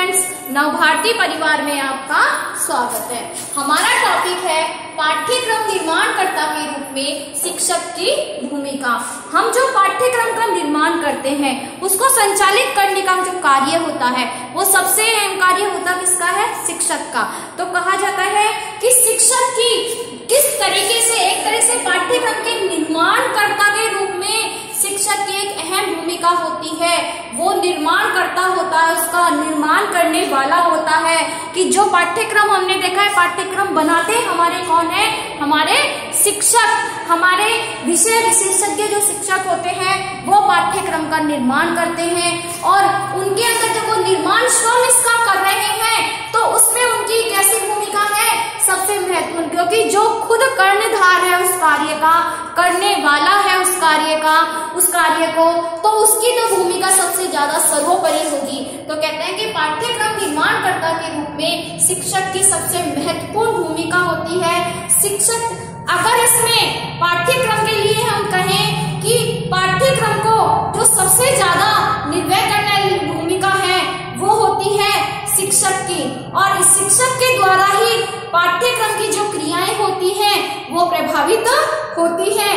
Friends, Navbharati परिवार में आपका स्वागत है। हमारा टॉपिक है पाठ्यक्रम निर्माणकर्ता के रूप में शिक्षक की भूमिका। हम जो पाठ्यक्रम का निर्माण करते हैं उसको संचालित करने का जो कार्य होता है वो सबसे अहम कार्य होता किसका है? शिक्षक का। तो कहा जाता है कि शिक्षक की किस तरीके से एक तरह से पाठ्यक्रम के निर्माणकर्ता के रूप में शिक्षक की एक अहम भूमिका होती है। वो निर्माणकर्ता होता है, उसका निर्माण करने वाला होता है कि जो पाठ्यक्रम हमने देखा है, पाठ्यक्रम बनाते हमारे कौन है? हमारे शिक्षक। हमारे विषय विशेषज्ञ जो शिक्षक होते हैं वो पाठ्यक्रम का निर्माण करते हैं और उनके अंदर जब वो निर्माण स्वयं इसका कर रहे हैं तो उसमें उनकी कैसी भूमिका है? सबसे महत्वपूर्ण, क्योंकि जो खुद कर्णधार है उस कार्य का, करने वाला है उस कार्य को, तो उसकी तो भूमिका सबसे ज्यादा सर्वोपरि होगी। तो कहते हैं कि पाठ्यक्रम निर्माणकर्ता के रूप में शिक्षक की सबसे महत्वपूर्ण भूमिका होती है। शिक्षक, अगर इसमें पाठ्यक्रम के लिए हम कहें कि पाठ्यक्रम को जो सबसे ज्यादा निर्वहन करने वाली भूमिका है वो होती है शिक्षक की, और इस शिक्षक के द्वारा ही पाठ्यक्रम की जो क्रियाएं होती हैं वो प्रभावित होती हैं।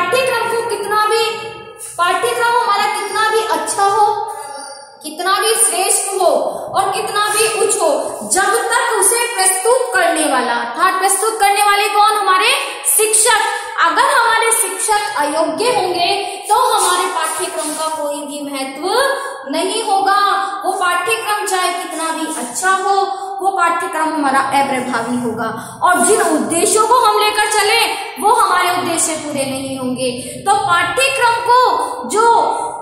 पाठ्यक्रम हमारा कितना भी अच्छा हो, कितना भी श्रेष्ठ हो और कितना भी उच्च हो, जब तक उसे प्रस्तुत करने वाला, अर्थात प्रस्तुत करने वाले कौन? हमारे शिक्षक। अगर हमारे शिक्षक अयोग्य होंगे तो हमारे पाठ्यक्रम का कोई भी महत्व नहीं होगा। वो पाठ्यक्रम चाहे कितना भी अच्छा हो, वो पाठ्यक्रम हमारा अप्रभावी होगा और जिन उद्देश्यों को हम लेकर चले वो हमारे उद्देश्य पूरे नहीं होंगे। तो पाठ्यक्रम को जो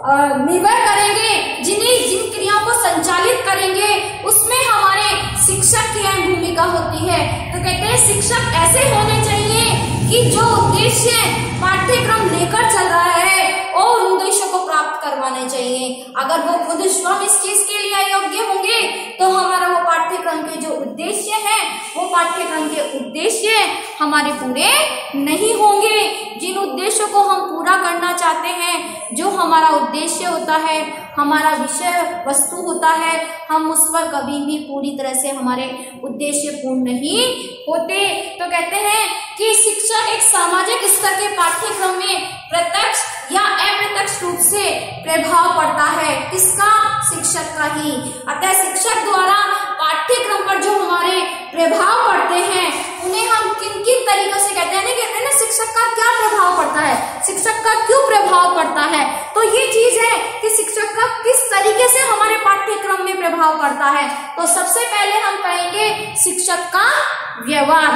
निर्भर करेंगे, जिन क्रियाओं को संचालित करेंगे, उसमें हमारे शिक्षक की अहम भूमिका होती है। तो कहते हैं शिक्षक ऐसे होने चाहिए कि जो उद्देश्य पाठ्यक्रम लेकर चल रहा है और उद्देश्यों को प्राप्त करवाने चाहिए। अगर वो खुद स्वयं इस चीज के लिए अयोग्य होंगे तो हमारा वो पाठ्यक्रम के जो उद्देश्य है वो पाठ्यक्रम के उद्देश्य हमारे पूरे नहीं होंगे। जिन उद्देश्यों को हम पूरा करना चाहते हैं, जो हमारा उद्देश्य होता है, हमारा विषय वस्तु होता है, हम उस पर कभी भी पूरी तरह से हमारे उद्देश्य पूर्ण नहीं होते। तो कहते हैं कि शिक्षक एक सामाजिक स्तर के पाठ्यक्रम में प्रत्यक्ष या अप्रत्यक्ष रूप से प्रभाव पड़ता है। किसका? शिक्षक का ही। अतः शिक्षक द्वारा पाठ्यक्रम पर जो हमारे प्रभाव पड़ते हैं उन्हें हम किन किन तरीकों से कहते हैं ना, शिक्षक का क्या प्रभाव पड़ता है, शिक्षक का क्यों प्रभाव पड़ता है। तो ये चीज है कि शिक्षक का किस तरीके से हमारे पाठ्यक्रम में प्रभाव पड़ता है। तो सबसे पहले हम कहेंगे शिक्षक का व्यवहार।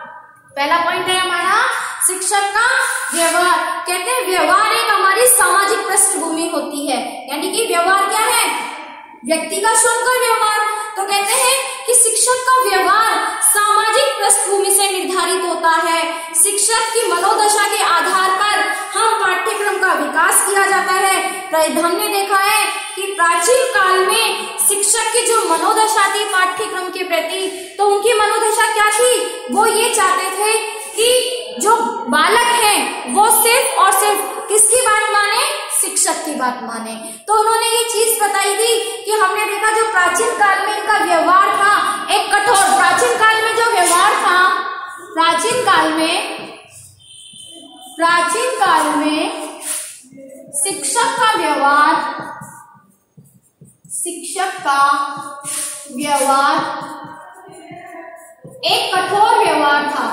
पहला पॉइंट है हमारा शिक्षक का व्यवहार। कहते हैं व्यवहार एक हमारी सामाजिक पृष्ठभूमि होती है, यानी कि व्यवहार क्या है? व्यक्ति का स्वयं का व्यवहार। तो कहते हैं कि शिक्षक का व्यवहार सामाजिक पृष्ठभूमि से निर्धारित होता है। शिक्षक की मनोदशा के आधार पर हम पाठ्यक्रम का विकास किया जाता है। हमने देखा है कि प्राचीन काल में शिक्षक की जो मनोदशा थी पाठ्यक्रम के प्रति, तो उनकी मनोदशा क्या थी? वो ये चाहते थे कि जो बालक है वो सिर्फ और सिर्फ किसकी बात माने? शिक्षक की बात माने। तो उन्होंने ये चीज बताई थी कि हमने देखा जो प्राचीन काल में इनका व्यवहार था एक कठोर, प्राचीन काल में जो व्यवहार था, प्राचीन काल में शिक्षक का व्यवहार एक कठोर व्यवहार था,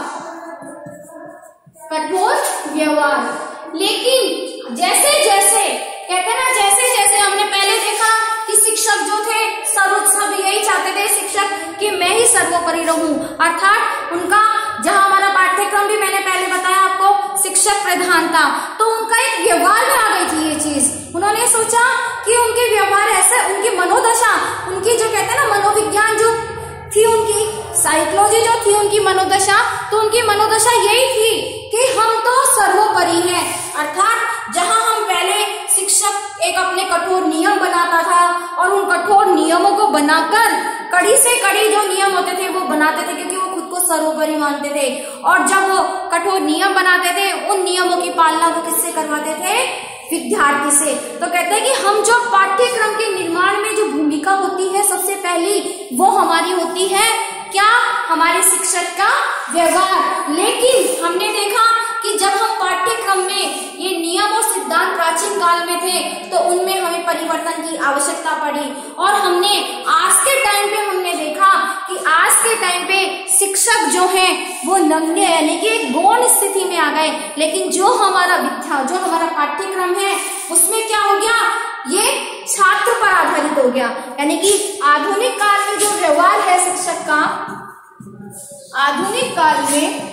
कठोर व्यवहार। लेकिन जैसे कहते ना, जैसे हमने पहले देखा कि शिक्षक जो थे सब यही चाहते थे शिक्षक कि मैं ही सर्वोपरि रहूं, अर्थात उनका, जहां हमारा पाठ्यक्रम भी मैंने पहले बताया आपको शिक्षक प्रधान था, तो उनका एक व्यवहार में आ गई थी ये चीज। उन्होंने सोचा कि उनके व्यवहार ऐसे, उनकी मनोदशा, उनकी जो कहते हैं ना मनोविज्ञान जो थी, उनकी साइकोलॉजी जो थी, उनकी मनोदशा, तो उनकी मनोदशा यही थी कि हम तो सर्वोपरि हैं। अर्थात जहां हम पहले शिक्षक एक अपने कठोर नियम बनाता था और उन कठोर नियमों को बनाकर कड़ी से कड़ी जो नियम होते थे वो बनाते थे, क्योंकि वो खुद को सर्वोपरि मानते थे। और जब वो कठोर नियम बनाते थे उन नियमों की पालना वो किससे करवाते थे? विद्यार्थी से। तो कहते हैं कि हम जो पाठ्यक्रम के निर्माण में जो भूमिका होती है सबसे पहली वो हमारी होती है क्या, हमारे शिक्षक का व्यवहार। लेकिन हमने देखा कि जब हम पाठ्यक्रम में ये नियम और सिद्धांत प्राचीन काल में थे तो उनमें हमें परिवर्तन की आवश्यकता पड़ी, और हमने आज के टाइम पे हमने देखा कि आज के टाइम पे शिक्षक जो हैं वो नंगे यानी कि एक गौण स्थिति में आ गए। लेकिन जो हमारा पाठ्यक्रम है उसमें क्या हो गया, ये छात्र पर आधारित हो गया। यानी कि आधुनिक काल में जो व्यवहार है शिक्षक का, आधुनिक काल में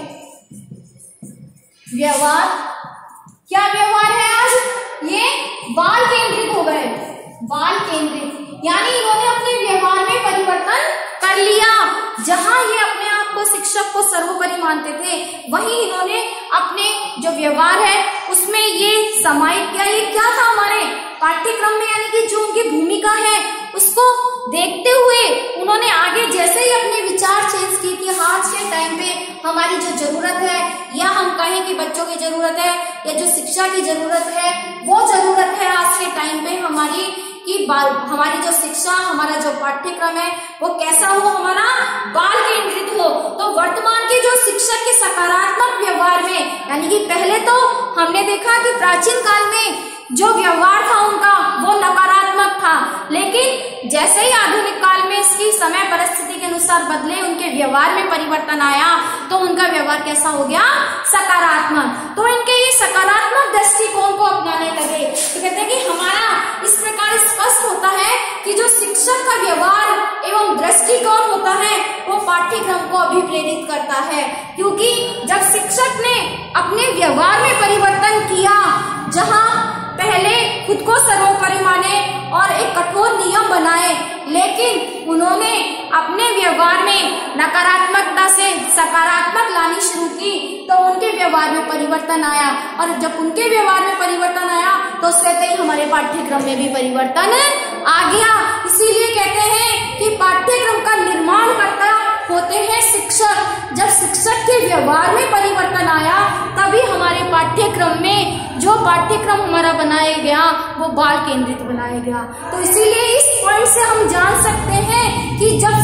व्यवहार, क्या व्यवहार है आज, ये बाल केंद्रित हो गए, बाल केंद्रित। यानी इन्होंने अपने व्यवहार में परिवर्तन कर लिया। जहां ये अपने आप को शिक्षक को सर्वोपरि मानते थे, वहीं इन्होंने अपने जो व्यवहार है उसमें ये समाहित किया। ये क्या था हमारे पाठ्यक्रम में, यानी कि जो उनकी भूमिका है उसको देखते हुए उन्होंने आगे जैसे ही अपने विचार चेंज किए कि आज के टाइम पे हमारी जो जरूरत है, या हम कहें कि बच्चों की जरूरत है या जो शिक्षा की जरूरत है, वो जरूरत है आज के टाइम पे हमारी कि हमारी जो शिक्षा, हमारा जो पाठ्यक्रम है वो कैसा हो, हमारा बाल केंद्रित हो। तो वर्तमान के जो शिक्षक के सकारात्मक व्यवहार में, यानी कि पहले तो हमने देखा कि प्राचीन काल में जो व्यवहार था उनका वो नकारात्मक था, लेकिन जैसे ही आधुनिक काल में इसकी समय परिस्थिति के अनुसार बदले, उनके व्यवहार में परिवर्तन आया तो उनका व्यवहार कैसा हो गया, सकारात्मक। तो इनके ये सकारात्मक दृष्टिकोण को अपनाने लगे। तो कहते हैं कि हमारा इस प्रकार स्पष्ट होता है कि जो शिक्षक का व्यवहार एवं दृष्टिकोण होता है वो पाठ्यक्रम को अभिप्रेरित करता है, क्योंकि जब शिक्षक ने अपने व्यवहार में परिवर्तन किया, जहां पहले खुद को सर्वोपरि माने और एक कठोर नियम बनाए, लेकिन उन्होंने अपने व्यवहार में नकारात्मकता से सकारात्मक लानी शुरू की, तो उनके व्यवहार में परिवर्तन आया। और जब उनके व्यवहार में परिवर्तन आया तो स्वतः ही हमारे पाठ्यक्रम में भी परिवर्तन आ गया। इसीलिए कहते हैं कि पाठ्यक्रम का निर्माण करता होते हैं शिक्षक। जब शिक्षक के व्यवहार में परिवर्तन आया तभी हमारे पाठ्यक्रम में जो पाठ्यक्रम हमारा बनाया गया वो बाल केंद्रित बनाया गया। तो इसीलिए इस पॉइंट से हम जान सकते हैं कि जब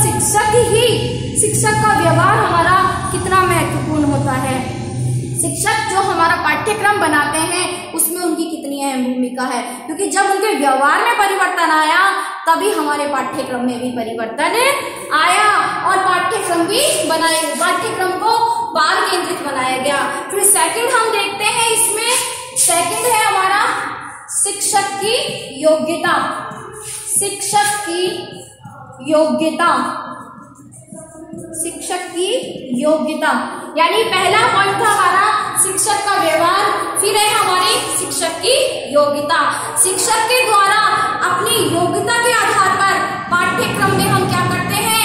शिक्षक का व्यवहार हमारा कितना महत्वपूर्ण होता है। शिक्षक जो हमारा पाठ्यक्रम बनाते हैं उसमें उनकी कितनी अहम भूमिका है, क्योंकि जब उनके व्यवहार में परिवर्तन आया तभी हमारे पाठ्यक्रम में भी परिवर्तन आया और पाठ्यक्रम को बाल केंद्रित बनाया गया। फिर सेकंड हम देखते हैं, इसमें सेकंड है हमारा शिक्षक की योग्यता। शिक्षक की योग्यता यानी पहला पॉइंट था हमारा शिक्षक का व्यवहार, फिर है हमारी शिक्षक की योग्यता। शिक्षक के द्वारा अपनी योग्यता के आधार पर पाठ्यक्रम में हम क्या करते हैं,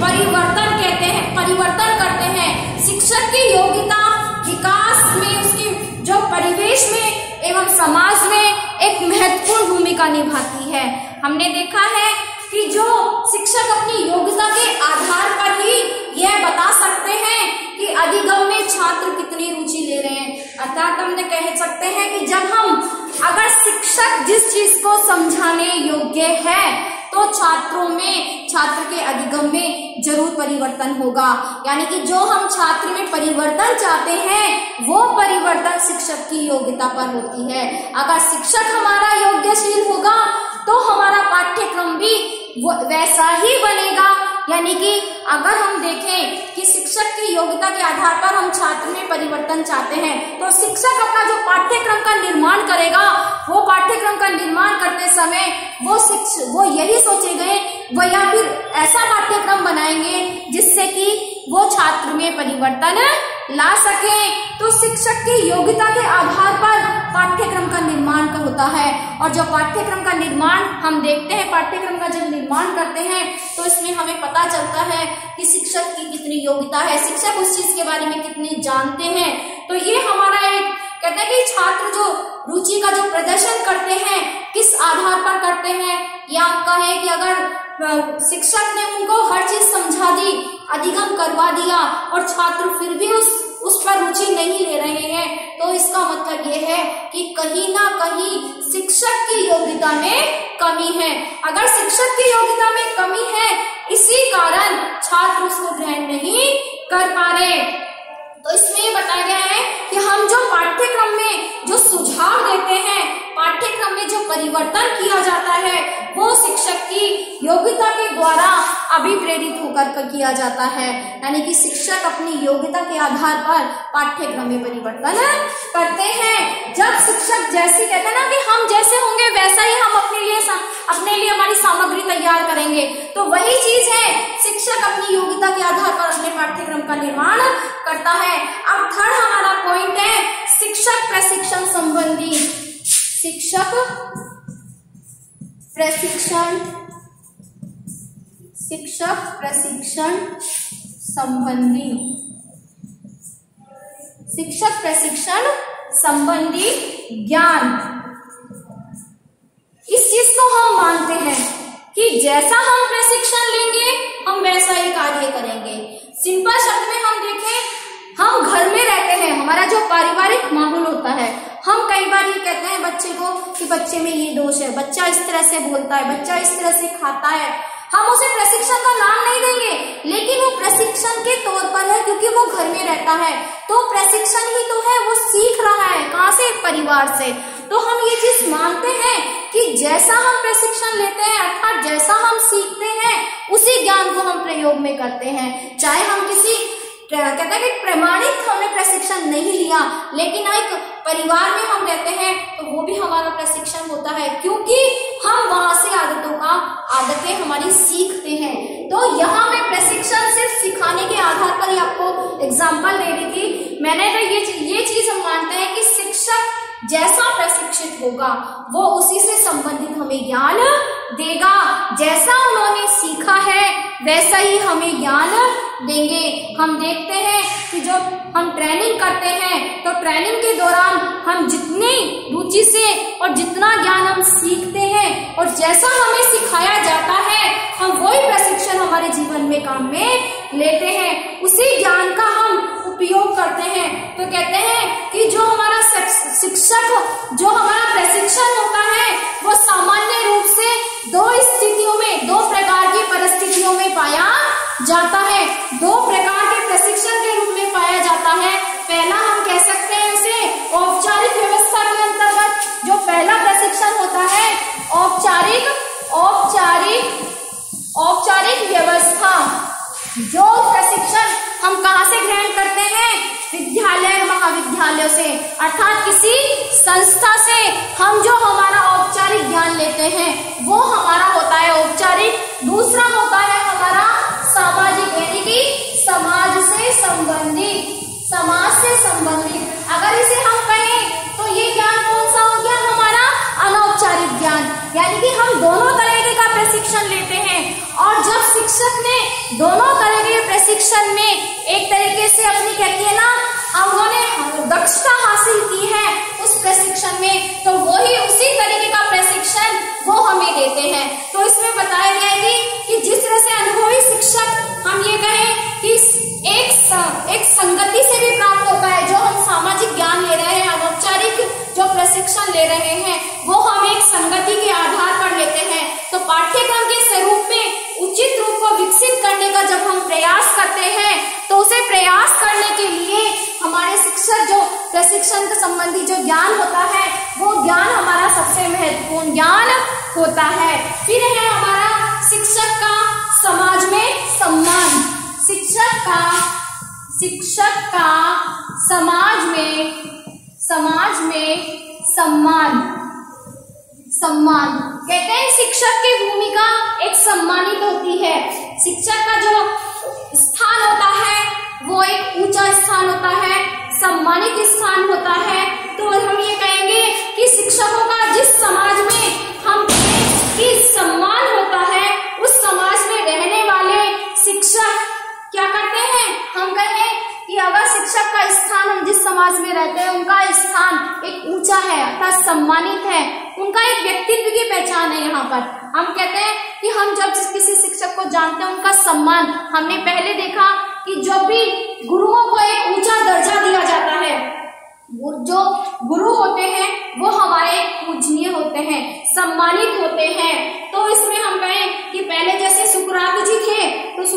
परिवर्तन करते हैं। शिक्षक की योग्यता विकास में, उसकी जो परिवेश में एवं समाज में एक महत्वपूर्ण भूमिका निभाती है। हमने देखा है कि जो शिक्षक अपनी योग्यता के आधार पर ही यह बता सकते हैं कि अधिगम में छात्र कितनी रुचि ले रहे हैं। अर्थात हमने कह सकते हैं कि जब अगर शिक्षक जिस चीज को समझाने योग्य है तो छात्र के अधिगम में जरूर परिवर्तन होगा। यानी कि जो हम छात्र में परिवर्तन चाहते हैं वो परिवर्तन शिक्षक की योग्यता पर होती है। अगर शिक्षक हमारा योग्यशील होगा तो हमारा पाठ्यक्रम भी वैसा ही बनेगा। यानी कि अगर हम देखें कि शिक्षक की योग्यता के आधार पर हम छात्र में परिवर्तन चाहते हैं तो शिक्षक अपना जो पाठ्यक्रम का निर्माण करेगा, वो पाठ्यक्रम का निर्माण करते समय वो यही सोचेंगे या फिर ऐसा पाठ्यक्रम बनाएंगे जिससे कि वो छात्र में परिवर्तन ला सके। तो शिक्षक की योग्यता के आधार पर पाठ्यक्रम का निर्माण का होता है। और जो पाठ्यक्रम का निर्माण हम देखते हैं, पाठ्यक्रम का जब निर्माण करते हैं तो इसमें हमें पता चलता है कि शिक्षक की कितनी योग्यता है, शिक्षक उस चीज के बारे में कितने जानते हैं। तो ये हमारा एक कहते हैं कि छात्र जो रुचि का जो प्रदर्शन करते हैं किस आधार पर करते हैं, या कहें कि अगर शिक्षक ने उनको हर चीज समझा दी, अधिगम करवा दिया और छात्र फिर भी उस पर रुचि नहीं ले रहे हैं, तो इसका मतलब ये है कि कहीं ना कहीं शिक्षक की योग्यता में कमी है। अगर शिक्षक की योग्यता में कमी है कारण छात्र उसको ग्रहण नहीं कर पा रहे। तो इसमें बताया गया है कि हम जो पाठ्यक्रम में जो सुझाव देते हैं, पाठ्यक्रम में जो परिवर्तन किया जाता है, वो शिक्षक की योग्यता के द्वारा अभिप्रेरित होकर किया जाता है। यानी कि शिक्षक अपनी योग्यता के आधार पर पाठ्यक्रम में परिवर्तन करते हैं। जब शिक्षक जैसे कहते हैं ना कि हम जैसे होंगे वैसा ही हम अपने लिए हमारी सामग्री तैयार करेंगे, तो वही चीज है, शिक्षक अपनी योग्यता के आधार पर अपने पाठ्यक्रम का निर्माण करता है। अब थर्ड हमारा पॉइंट है शिक्षक प्रशिक्षण संबंधी, शिक्षक प्रशिक्षण संबंधी, शिक्षक प्रशिक्षण संबंधी ज्ञान। इस चीज को हम मानते हैं कि जैसा हम प्रशिक्षण लेंगे हम वैसा ही कार्य करेंगे। सिंपल शब्द में हम देखें, हम घर में रहते हैं, हमारा जो पारिवारिक माहौल होता है, हम कई बार ये कहते हैं बच्चे को कि बच्चे में ये दोष है, बच्चा इस तरह से बोलता है, बच्चा इस तरह से खाता है। हम उसे प्रशिक्षण का नाम नहीं देंगे, लेकिन वो प्रशिक्षण के तौर पर है क्योंकि वो घर में रहता है, तो प्रशिक्षण ही तो है, वो सीख रहा है। कहाँ से? परिवार से। तो हम ये चीज मानते हैं कि जैसा हम प्रशिक्षण लेते हैं अर्थात जैसा हम सीखते हैं उसी ज्ञान को हम प्रयोग में करते हैं। चाहे हम किसी कहते हैं कि प्रमाणित हमने प्रशिक्षण नहीं लिया, लेकिन एक परिवार में हम रहते हैं तो वो भी हमारा प्रशिक्षण होता है, क्योंकि हम वहां से आदतें हमारी सीखते हैं। तो यहाँ मैं प्रशिक्षण सिर्फ सिखाने के आधार पर ही आपको एग्जाम्पल दे रही थी। मैंने तो ये चीज हम मानते हैं कि शिक्षक जैसा प्रशिक्षित होगा वो उसी से संबंधित हमें ज्ञान देगा, जैसा उन्होंने सीखा है वैसा ही हमें ज्ञान देंगे। हम देखते हैं कि जो हम ट्रेनिंग करते हैं तो ट्रेनिंग के दौरान हम जितनी रुचि से और जितना ज्ञान हम सीखते हैं और जैसा हमें सिखाया जाता है हम वही प्रशिक्षण हमारे जीवन में काम में लेते हैं, उसी ज्ञान का हम उपयोग करते हैं। तो कहते हैं कि जो हमारा शिक्षक जो हमारा प्रशिक्षण होता है वो सामान्य रूप से दो स्थितियों में, दो प्रकार की परिस्थितियों में पाया जाता है। दो प्रकार के प्रशिक्षण के रूप में पाया जाता है। पहला हम कह सकते हैं उसे औपचारिक व्यवस्था के अंतर्गत जो पहला प्रशिक्षण होता है औपचारिक व्यवस्था। जो प्रशिक्षण हम कहाँ से ग्रहण करते हैं? विद्यालय महाविद्यालय से, अर्थात किसी संस्था से हम जो हमारा औपचारिक ज्ञान लेते हैं वो हमारा होता है औपचारिक। दूसरा होता है हमारा सामाजिक, यानी कि समाज से संबंधित। अगर इसे हम कहें तो ये ज्ञान कौन सा हो गया? हमारा अनौपचारिक ज्ञान, यानी कि हम दोनों तरीके का प्रशिक्षण लेते हैं। और जब शिक्षक ने दोनों तरह के प्रशिक्षण में एक तरीके से अपनी कहती है ना उन्होंने दक्षता हासिल की है उस प्रशिक्षण में, तो वही उसी तरीके का प्रशिक्षण वो हमें देते हैं। तो इसमें बताया गया है कि जिस तरह से अनुभवी शिक्षक हम ये कहें कि एक संगति से भी प्राप्त होता है। जो हम सामाजिक ज्ञान ले रहे हैं, अनौपचारिक जो प्रशिक्षण ले रहे हैं वो हम एक संगति के आधार पर लेते हैं। तो पाठ्यक्रम के स्वरूप में उचित रूप को विकसित करने का जब हम प्रयास करते हैं तो उसे प्रयास करने के लिए हमारे शिक्षक जो प्रशिक्षण के संबंधी जो ज्ञान होता है वो ज्ञान हमारा सबसे महत्वपूर्ण ज्ञान होता है। फिर है हमारा शिक्षक का समाज में सम्मान। शिक्षक का समाज में सम्मान कहते हैं शिक्षक की भूमिका एक सम्मानित होती है। शिक्षक का जो स्थान होता है वो एक ऊंचा स्थान होता है, सम्मानित स्थान होता है। तो हम ये कहेंगे कि शिक्षकों का जिस समाज में हम कि सम्मान होता है उस समाज में रहने वाले शिक्षक क्या करते हैं? हम कहें कि अगर शिक्षक का स्थान हम जिस समाज में रहते हैं उनका स्थान एक ऊंचा है अर्थात सम्मानित है, उनका एक व्यक्तित्व की पहचान है। यहाँ पर हम कहते हैं कि हम जब किसी शिक्षक को जानते हैं उनका सम्मान, हमने पहले देखा कि जब भी गुरुओं को एक ऊंचा दर्जा दिया जाता है, जो गुरु होते हैं वो हमारे पूजनीय होते हैं, सम्मानित होते हैं। तो इसमें हम कहें कि पहले जैसे सुकरात जी थे तो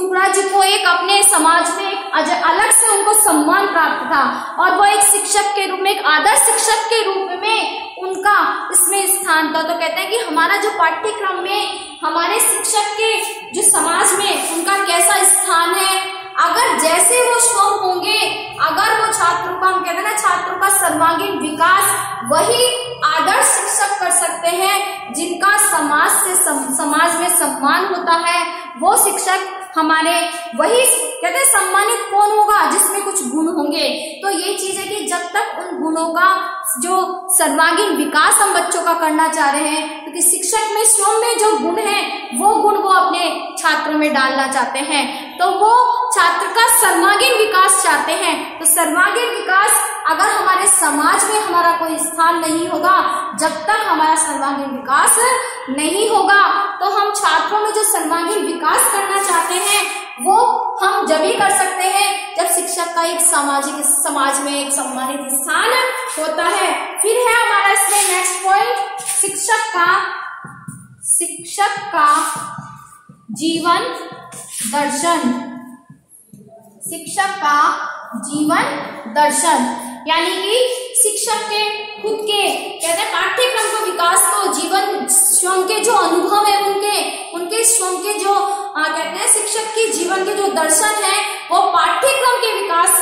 अपने समाज में एक अलग से उनको सम्मान प्राप्त था और वो एक शिक्षक के रूप में, एक आदर्श शिक्षक के रूप में उनका इसमें स्थान था। तो कहते हैं कि हमारा जो पाठ्यक्रम में हमारे शिक्षक के जो समाज में उनका कैसा स्थान है, अगर जैसे वो स्वयं होंगे, अगर वो छात्रों का, हम कहते हैं ना, छात्रों का सर्वांगीण विकास वही आदर्श शिक्षक कर सकते हैं जिनका समाज में सम्मान होता है। वो शिक्षक हमारे, वही कहते हैं सम्मानित कौन होगा, जिसमें कुछ गुण होंगे। तो ये चीज है कि जब तक उन गुणों का जो सर्वांगीण विकास हम बच्चों का करना चाह रहे हैं, क्योंकि शिक्षक में स्वयं में जो गुण है वो गुण वो अपने छात्रों में डालना चाहते हैं, तो वो छात्र का सर्वांगीण विकास चाहते हैं। तो सर्वांगीण विकास अगर हमारे समाज में हमारा कोई स्थान नहीं होगा, जब तक हमारा सर्वांगीण विकास नहीं होगा, तो हम छात्रों में जो सर्वांगीण विकास करना चाहते हैं वो हम जब ही कर सकते हैं जब शिक्षक का एक समाज में एक सम्मानित स्थान होता है। फिर है हमारा इसमें नेक्स्ट पॉइंट, शिक्षक का जीवन दर्शन। शिक्षक का जीवन दर्शन यानी कि शिक्षक के खुद के, कहते हैं, पाठ्यक्रम का विकास तो जीवन स्वयं के जो अनुभव है उनके स्वयं के जो कहते हैं शिक्षक के जीवन के जो दर्शन है वो पाठ्यक्रम के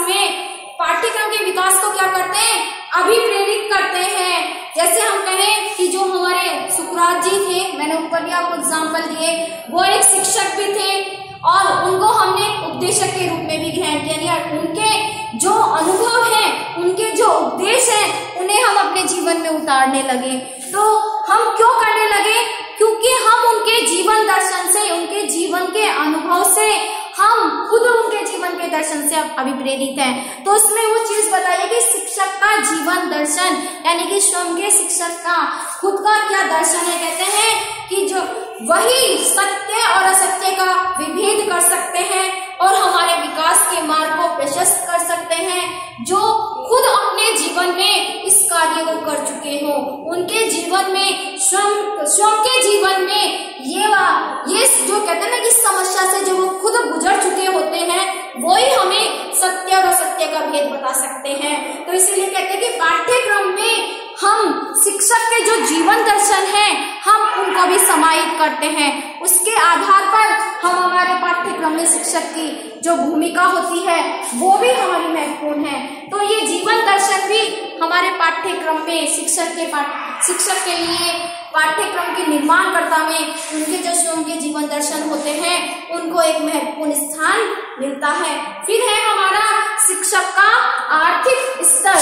विकास को क्या करते हैं, अभिप्रेरित करते हैं। जैसे हम कहें कि जो हमारे सुकरात जी थे, मैंने ऊपर भी आपको एग्जाम्पल दिए, वो एक शिक्षक भी थे और उनको हमने उपदेशक के रूप में भी ग्रहण किया। उनके जो अनुभव हैं, उनके जो उपदेश हैं, उन्हें हम अपने जीवन में उतारने लगे। तो हम क्यों करने लगे? क्योंकि हम उनके जीवन दर्शन से, उनके जीवन के अनुभव से, हम खुद उनके जीवन के दर्शन से अभिप्रेरित हैं। तो उसमें वो चीज बताइए कि शिक्षक का जीवन दर्शन यानी कि स्वयं के शिक्षक का खुद का क्या दर्शन है। कहते हैं कि जो वही सत्य और असत्य का विभेद कर सकते हैं और हमारे विकास के मार्ग को प्रशस्त कर सकते हैं, जो खुद अपने जीवन में इस कार्य को कर चुके हो। उनके जीवन में, स्वयं के जीवन में ये जो कहते हैं ना कि समस्या से जो वो खुद गुजर चुके होते हैं, वो ही हमें सत्य और असत्य का भेद बता सकते हैं। तो इसीलिए कहते हैं कि पाठ्यक्रम में हम शिक्षक के जो जीवन दर्शन है हम उनको भी समाहित करते हैं। उसके आधार पर हम हमारे पाठ्यक्रम में शिक्षक की जो भूमिका होती है वो भी हमारी महत्वपूर्ण है। तो ये जीवन दर्शन भी हमारे पाठ्यक्रम में शिक्षक के लिए पाठ्यक्रम के निर्माणकर्ता में उनके जो स्वयं के जीवन दर्शन होते हैं उनको एक महत्वपूर्ण स्थान मिलता है। फिर है हमारा शिक्षक का आर्थिक स्तर।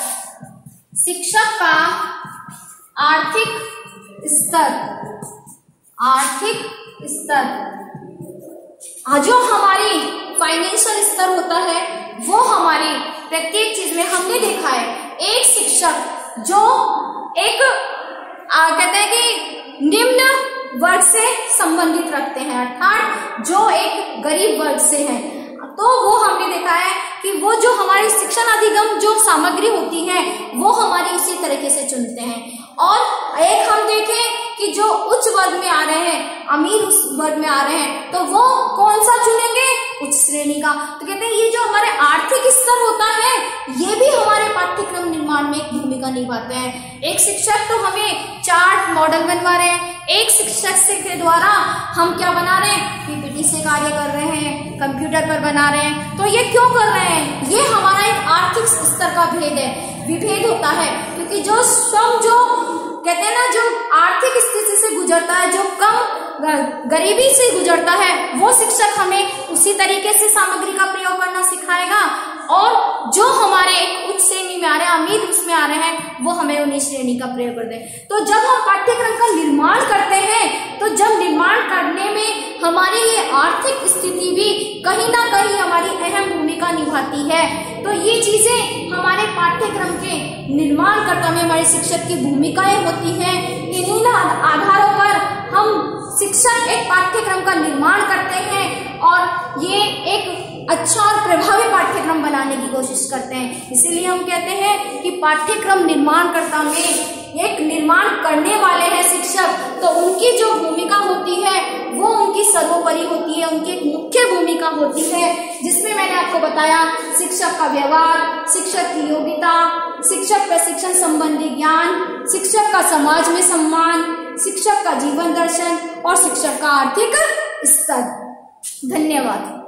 शिक्षक का आर्थिक स्तर जो हमारी फाइनेंशियल स्तर होता है वो हमारी प्रत्येक चीज में हमने देखा है। एक शिक्षक जो एक कहते हैं कि निम्न वर्ग से संबंधित रखते हैं, अर्थात जो एक गरीब वर्ग से है, तो वो हमने देखा है कि वो जो हमारी शिक्षण अधिगम जो सामग्री होती है वो हमारी इसी तरीके से चुनते हैं। और एक हम देखें कि जो उच्च वर्ग में आ रहे हैं, अमीर उस वर्ग में आ रहे हैं, तो वो कौन सा चुनेंगे? उच्च श्रेणी का। तो कहते हैं ये जो हमारे आर्थिक स्तर होता है ये भी हमारे पाठ्यक्रम निर्माण में एक भूमिका निभाते हैं। एक शिक्षक तो हमें चार्ट मॉडल बनवा रहे हैं, एक शिक्षक के द्वारा हम क्या बना रहे हैं? पीपीटी से कार्य कर रहे हैं, कंप्यूटर पर बना रहे हैं। तो ये क्यों कर रहे हैं? ये हमारा एक आर्थिक स्तर का विभेद होता है, क्योंकि जो स्वयं जो कहते हैं ना जो आर्थिक स्थिति से गुजरता है, जो कम गरीबी से गुजरता है, वो शिक्षक हमें उसी तरीके से सामग्री का प्रयोग करना सिखाएगा, और जो हमारे एक उच्च श्रेणी में आ रहे हैं, अमीर उसमें आ रहे हैं, वो हमें उन्हीं श्रेणी का प्रयोग करते हैं। तो जब हम पाठ्यक्रम का निर्माण करते हैं, तो जब निर्माण करने में हमारी ये आर्थिक स्थिति भी कहीं ना कहीं हमारी अहम भूमिका निभाती है। तो ये चीजें हमारे पाठ्यक्रम के निर्माण करने में हमारे शिक्षक की भूमिकाएं होती हैं। इन्हीं आधारों पर हम शिक्षक एक पाठ्यक्रम का निर्माण करते हैं और ये एक अच्छा और प्रभावी पाठ्यक्रम बनाने की कोशिश करते हैं। इसीलिए हम कहते हैं कि पाठ्यक्रम निर्माणकर्ता में एक निर्माण करने वाले हैं शिक्षक, तो उनकी जो भूमिका होती है वो उनकी सर्वोपरि होती है, उनकी एक मुख्य भूमिका योजना होती है, जिसमें मैंने आपको बताया शिक्षक का व्यवहार, शिक्षक की योग्यता, शिक्षक प्रशिक्षण संबंधी ज्ञान, शिक्षक का समाज में सम्मान, शिक्षक का जीवन दर्शन और शिक्षक का आर्थिक स्तर। धन्यवाद।